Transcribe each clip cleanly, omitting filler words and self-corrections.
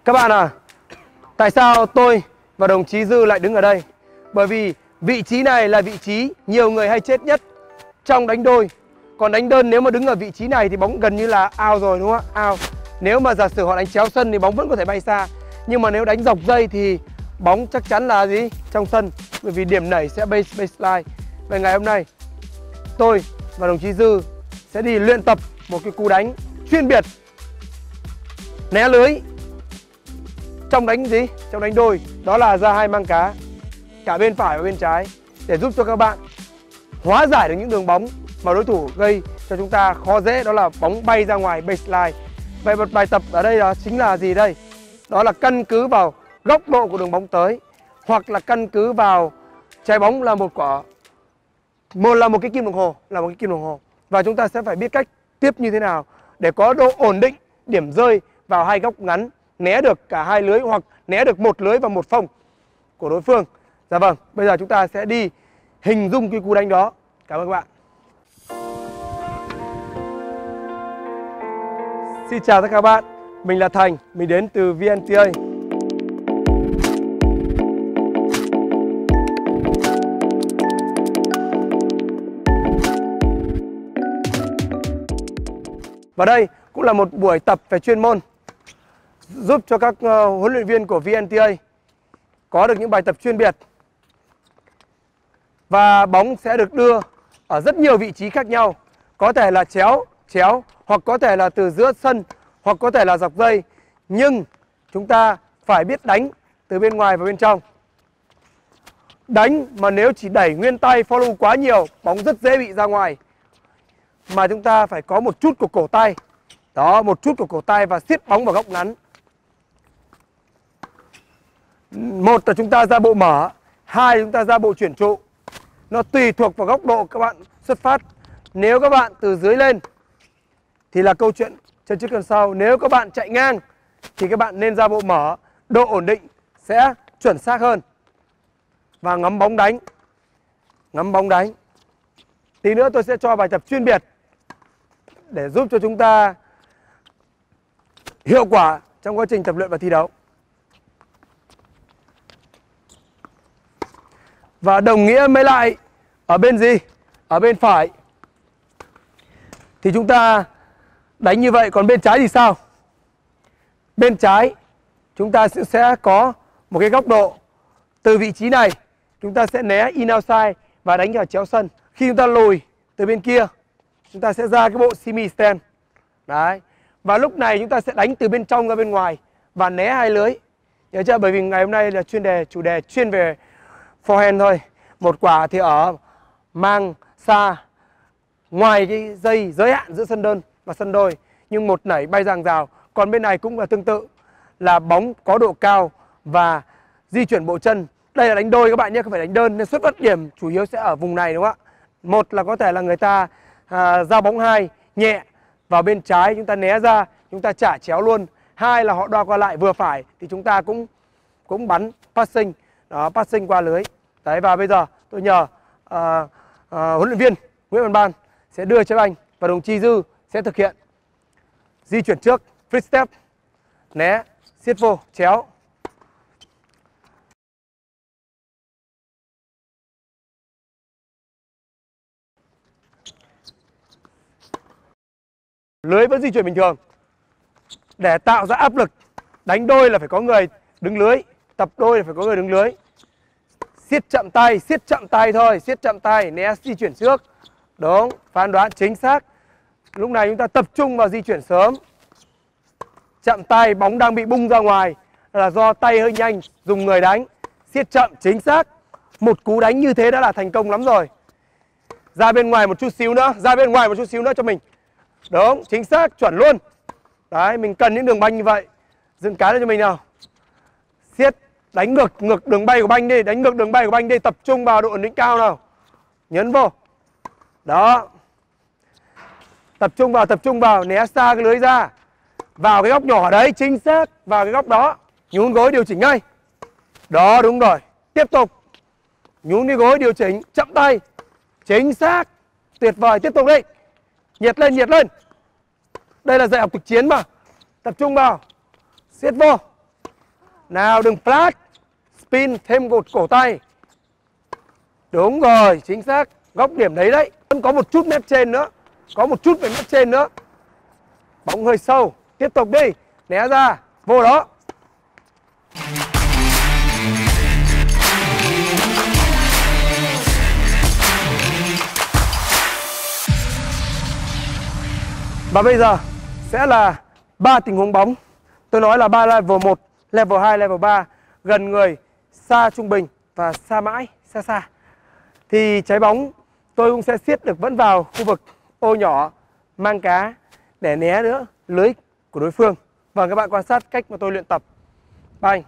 Các bạn à, tại sao tôi và đồng chí Dư lại đứng ở đây? Bởi vì vị trí này là vị trí nhiều người hay chết nhất trong đánh đôi. Còn đánh đơn nếu mà đứng ở vị trí này thì bóng gần như là out rồi, đúng không ạ? Out. Nếu mà giả sử họ đánh chéo sân thì bóng vẫn có thể bay xa. Nhưng mà nếu đánh dọc dây thì bóng chắc chắn là gì? Trong sân. Bởi vì điểm nảy sẽ baseline. Vậy ngày hôm nay tôi và đồng chí Dư sẽ đi luyện tập một cái cú đánh chuyên biệt né lưới trong đánh gì? Trong đánh đôi. Đó là ra hai mang cá, cả bên phải và bên trái, để giúp cho các bạn hóa giải được những đường bóng mà đối thủ gây cho chúng ta khó dễ, đó là bóng bay ra ngoài baseline. Vậy một bài tập ở đây đó chính là gì đây? Đó là căn cứ vào góc độ của đường bóng tới, hoặc là căn cứ vào trái bóng là một cái kim đồng hồ, và chúng ta sẽ phải biết cách tiếp như thế nào để có độ ổn định điểm rơi vào hai góc ngắn, né được cả hai lưới hoặc né được một lưới và một phông của đối phương. Dạ vâng, bây giờ chúng ta sẽ đi hình dung cái cú đánh đó. Cảm ơn các bạn. Xin chào tất cả các bạn, mình là Thành, mình đến từ VNTA. Và đây cũng là một buổi tập về chuyên môn, giúp cho các huấn luyện viên của VNTA có được những bài tập chuyên biệt. Và bóng sẽ được đưa ở rất nhiều vị trí khác nhau. Có thể là chéo, hoặc có thể là từ giữa sân, hoặc có thể là dọc dây. Nhưng chúng ta phải biết đánh từ bên ngoài và bên trong. Đánh mà nếu chỉ đẩy nguyên tay follow quá nhiều, bóng rất dễ bị ra ngoài. Mà chúng ta phải có một chút của cổ tay. Đó, một chút của cổ tay và siết bóng vào góc ngắn. Một là chúng ta ra bộ mở, hai là chúng ta ra bộ chuyển trụ. Nó tùy thuộc vào góc độ các bạn xuất phát. Nếu các bạn từ dưới lên thì là câu chuyện chân trước chân sau. Nếu các bạn chạy ngang thì các bạn nên ra bộ mở, độ ổn định sẽ chuẩn xác hơn. Và ngắm bóng đánh. Tí nữa tôi sẽ cho bài tập chuyên biệt để giúp cho chúng ta hiệu quả trong quá trình tập luyện và thi đấu. Và đồng nghĩa mới lại ở bên gì? Ở bên phải thì chúng ta đánh như vậy. Còn bên trái thì sao? Bên trái chúng ta sẽ có một cái góc độ. Từ vị trí này chúng ta sẽ né in outside và đánh vào chéo sân. Khi chúng ta lùi từ bên kia, chúng ta sẽ ra cái bộ semi stand. Đấy. Và lúc này chúng ta sẽ đánh từ bên trong ra bên ngoài và né hai lưới. Nhớ chưa? Bởi vì ngày hôm nay là chủ đề chuyên về forehand thôi. Một quả thì ở mang xa ngoài cái dây giới hạn giữa sân đơn và sân đôi, nhưng một nảy bay ra hàng rào. Còn bên này cũng là tương tự, là bóng có độ cao và di chuyển bộ chân. Đây là đánh đôi các bạn nhé, không phải đánh đơn, nên xuất phát điểm chủ yếu sẽ ở vùng này, đúng không ạ? Một là có thể là người ta ra bóng hai nhẹ vào bên trái, chúng ta né ra, chúng ta trả chéo luôn. Hai là họ đoa qua lại vừa phải thì chúng ta cũng bắn passing, đó, passing qua lưới. Đấy, và bây giờ tôi nhờ huấn luyện viên Nguyễn Văn Ban sẽ đưa cho anh và đồng chí Dư sẽ thực hiện di chuyển trước, free step, né, siết vô, chéo. Lưới vẫn di chuyển bình thường. Để tạo ra áp lực, đánh đôi là phải có người đứng lưới, tập đôi là phải có người đứng lưới. Siết chậm tay thôi, siết chậm tay, né di chuyển trước. Đúng, phán đoán chính xác. Lúc này chúng ta tập trung vào di chuyển sớm. Chậm tay, bóng đang bị bung ra ngoài là do tay hơi nhanh, dùng người đánh. Siết chậm, chính xác. Một cú đánh như thế đã là thành công lắm rồi. Ra bên ngoài một chút xíu nữa, cho mình. Đúng, chính xác, chuẩn luôn. Đấy, mình cần những đường banh như vậy. Dựng cái ra cho mình nào. Siết, đánh ngược đường bay của banh đi, tập trung vào độ ổn định cao nào. Nhấn vô. Đó. Tập trung vào, né xa cái lưới ra. Vào cái góc nhỏ đấy, chính xác, vào cái góc đó. Nhún gối điều chỉnh ngay. Đó, đúng rồi. Tiếp tục. Nhún cái gối điều chỉnh, chậm tay. Chính xác. Tuyệt vời, tiếp tục đi. Nhiệt lên. Đây là dạy học thực chiến mà. Tập trung vào. Siết vô. Nào đừng flash. Spin thêm cột cổ tay. Đúng rồi, chính xác. Góc điểm đấy đấy. Vẫn có một chút mép trên nữa. Có một chút về mép trên nữa. Bóng hơi sâu. Tiếp tục đi. Né ra. Vô đó. Và bây giờ sẽ là 3 tình huống bóng. Tôi nói là 3 level 1, level 2, level 3. Gần người, xa trung bình và xa mãi, xa xa. Thì trái bóng tôi cũng sẽ siết được vẫn vào khu vực ô nhỏ mang cá để né nữa lưới của đối phương. Và các bạn quan sát cách mà tôi luyện tập. Banh.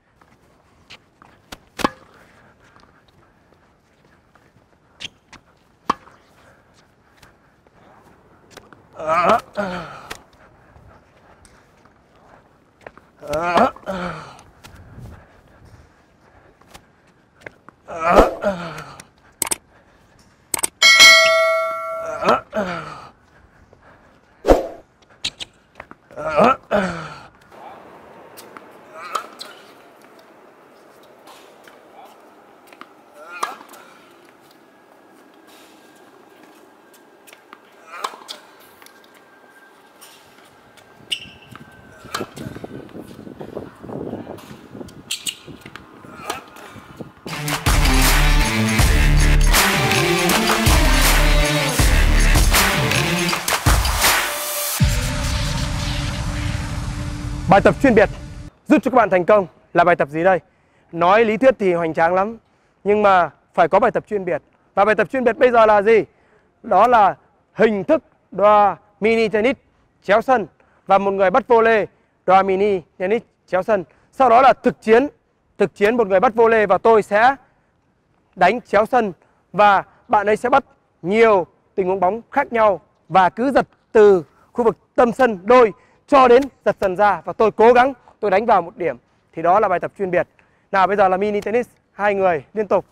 Bài tập chuyên biệt giúp cho các bạn thành công là bài tập gì đây? Nói lý thuyết thì hoành tráng lắm, nhưng mà phải có bài tập chuyên biệt. Và bài tập chuyên biệt bây giờ là gì? Đó là hình thức đòa mini tennis chéo sân và một người bắt volley đòa mini tennis chéo sân. Sau đó là thực chiến một người bắt volley và tôi sẽ đánh chéo sân và bạn ấy sẽ bắt nhiều tình huống bóng khác nhau và cứ giật từ khu vực tâm sân đôi cho đến giật dần ra và tôi cố gắng tôi đánh vào một điểm. Thì đó là bài tập chuyên biệt. Nào bây giờ là mini tennis, 2 người liên tục.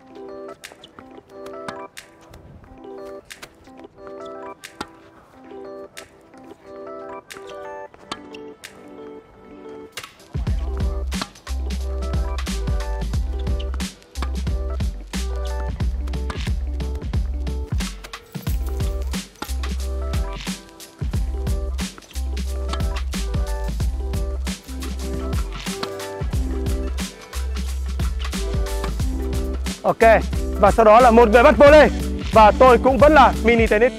Ok, và sau đó là một người bắt volley và tôi cũng vẫn là mini tennis.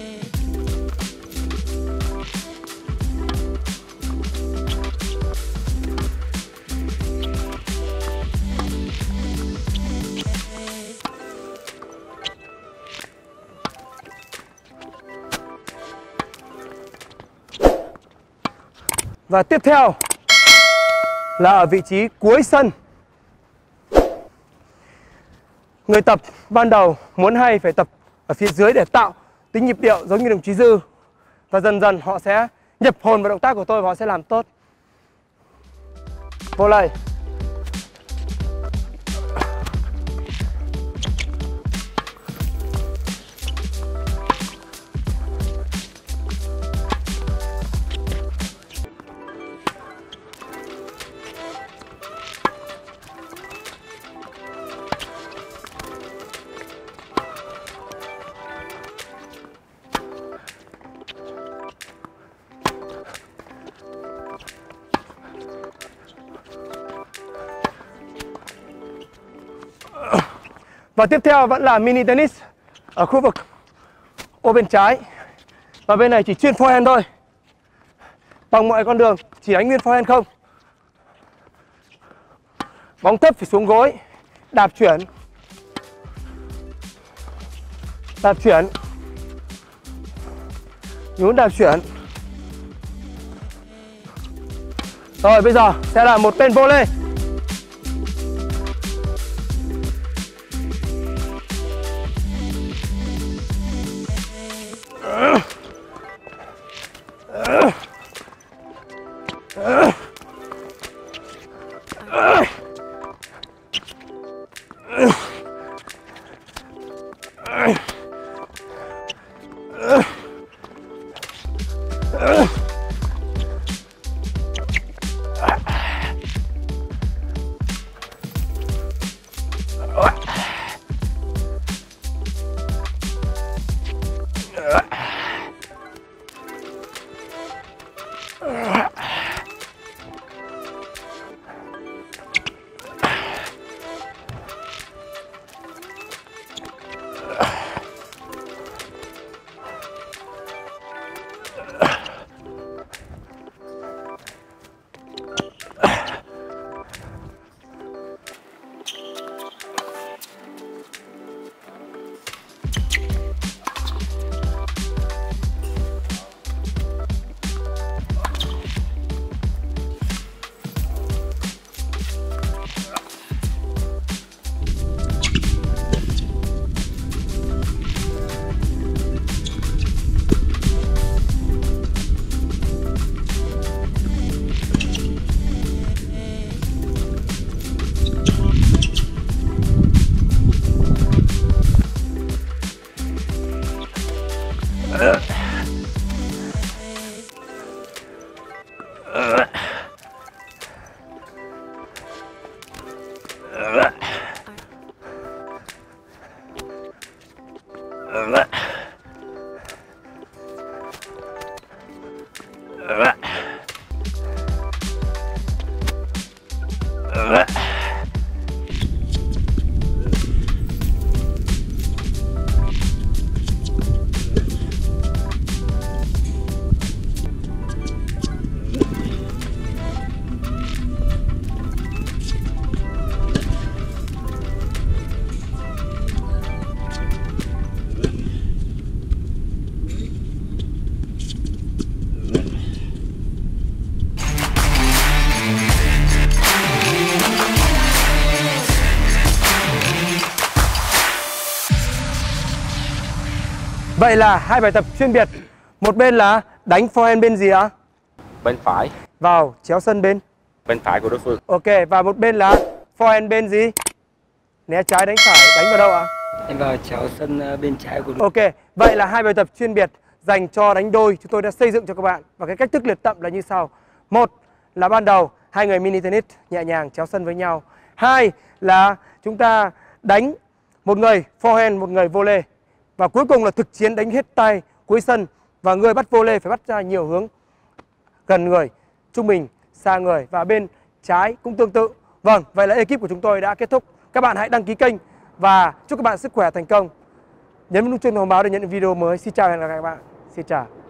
Và tiếp theo là ở vị trí cuối sân. Người tập ban đầu muốn hay phải tập ở phía dưới để tạo tính nhịp điệu giống như đồng chí Dư. Và dần dần họ sẽ nhập hồn vào động tác của tôi và họ sẽ làm tốt. Volley. Và tiếp theo vẫn là mini tennis ở khu vực ô bên trái. Và bên này chỉ chuyên forehand thôi. Bằng mọi con đường chỉ đánh nguyên forehand không. Bóng thấp phải xuống gối. Đạp chuyển. Đạp chuyển. Nhún đạp chuyển. Rồi bây giờ sẽ là một bên volley. Vậy là hai bài tập chuyên biệt. Một bên là đánh forehand bên gì ạ? Bên phải. Vào chéo sân bên Phải của đối phương. Ok, và một bên là forehand bên gì? Né trái đánh phải, đánh vào đâu ạ? Đánh vào chéo sân bên trái của Ok, vậy là hai bài tập chuyên biệt dành cho đánh đôi chúng tôi đã xây dựng cho các bạn. Và cái cách thức luyện tập là như sau. Một là ban đầu hai người mini tennis nhẹ nhàng chéo sân với nhau. Hai là chúng ta đánh một người forehand, một người volley. Và cuối cùng là thực chiến đánh hết tay cuối sân. Và người bắt volley phải bắt ra nhiều hướng, gần người, trung bình, xa người. Và bên trái cũng tương tự. Vâng, vậy là ekip của chúng tôi đã kết thúc. Các bạn hãy đăng ký kênh và chúc các bạn sức khỏe thành công. Nhấn nút chuông thông báo để nhận được video mới. Xin chào và hẹn gặp lại các bạn. Xin chào.